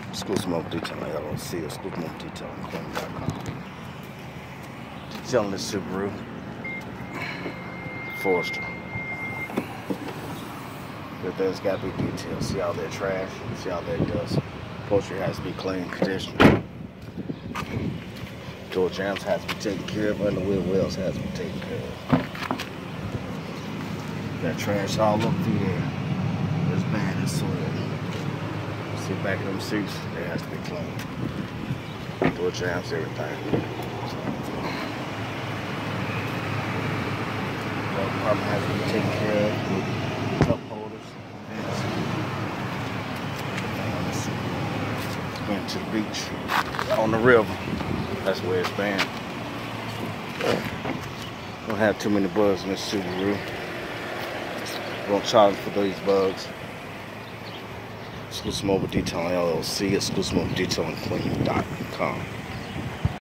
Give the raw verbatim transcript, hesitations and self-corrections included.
Exclusive Mobile Detailing L L C, Exclusive Mobile Detailing Cleaning dot com. Detailing this Subaru Forester. Everything's got to be detailed. See all that trash, see all that dust. Upholstery has to be clean, conditioned. Door jams has to be taken care of, underwheel wheels has to be taken care of. Got trash all up through there. It's bad as soil. See back of them seats, they has to be clean. Door jams, everything. The apartment has to be taken care of. Cup holders, vents. Went to the beach on the river. That's where it's been. Don't have too many bugs in this Subaru. Won't charge for these bugs. Exclusive Mobile Detailing L L C, Exclusive Mobile Detailing Cleaning dot com.